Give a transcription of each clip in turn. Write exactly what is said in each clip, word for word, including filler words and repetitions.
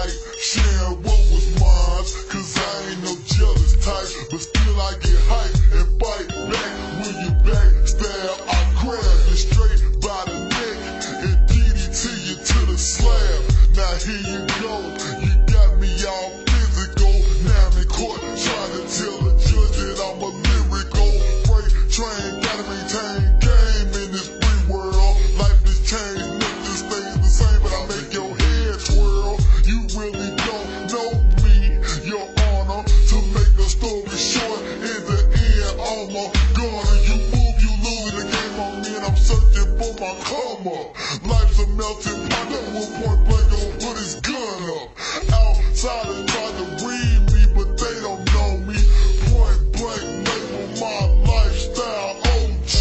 like sharing what was mine, cause I ain't no jealous type, but still I get hype and bite back. When you backstab, I grab you straight by the neck and D D T you to the slab. Now here you go, you got me all physical. Now I'm in court trying to tell the judge that I'm a lyrical freight train. Gotta maintain game in this free world. Life has changed, nothing stays the same, but I make your head twirl. You really don't know me, your honor. To make the story short, in the end, I'm a goner. You move, you lose the game on me, and I'm searching for my come up. Life's a melting pot, that one point blank gon' put his gun up. Outsiders try to read me, but they don't know me. Point blank label my lifestyle O G.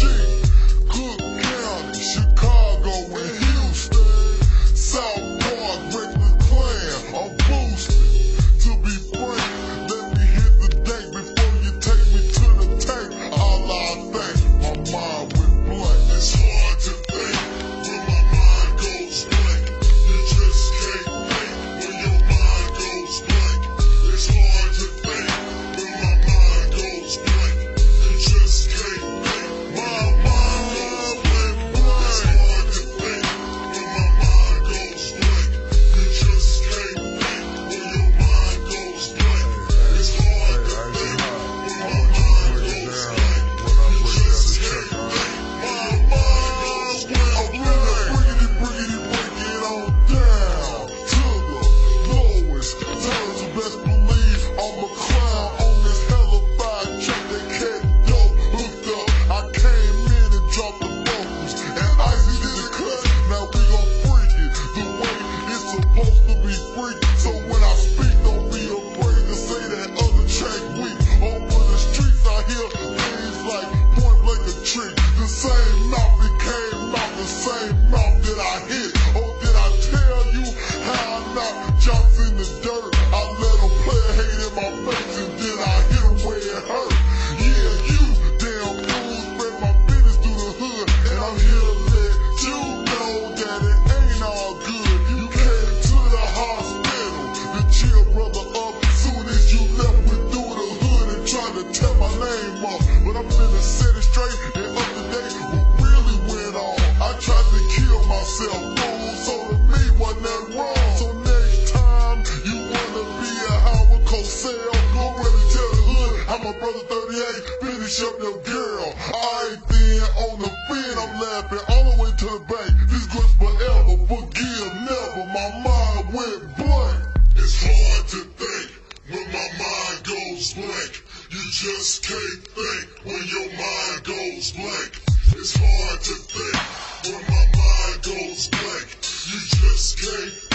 Cook County, Chicago, and Houston. South Park, Reckless Clan, I'm boosted. To be frank, let me hit the deck before you take me to the tank. All I think, my mind went blank. It's hard to think when my mind goes blank. You just can't think when your mind goes blank. It's hard to think when my mind goes blank. You just can't think. My mind goes blank. It's hard to think when my mind goes blank. You just can't think when your mind goes blank. It's hard to think when my mind goes blank. You just can't think. My mind went blank. Briggity, briggity, break it on down to the lowest. Turns you best believe I'm a clown on this hellified track that cat dope hooked up. I came in and dropped the vocals, and Icy did the cut. Now we gon' freak it the way it's supposed to be freaked. So when I speak, don't be afraid to say that other track weak. Over the streets I hear things like point blank a trick. The same mouth that came out, the same mouth that I hit. Oh, did I tell you how I knocked jumps in the dirt? I let them play a hate in my face, and then I hit them where it hurt. Yeah, you damn fools spread my business through the hood, and I'm here to let you know that it ain't all good. You came to the hospital to cheer brother up. Soon as you left, went through the hood and tried to tear my name up. But I'm finna set it straight and up to date what really went on. I tried to kill myself, fool, so to me wasn't that wrong. So next time you wanna be a Howard Cosell, go run and tell the hood how my brother thirty-eight finish up your girl. I ain't then on the fin, I'm laughing all the way to the bank. This goes forever, forgive never. My mind went blank. It's hard to think when my mind goes blank. You just can't think when your mind goes blank. It's hard to think when my mind goes blank. You just can't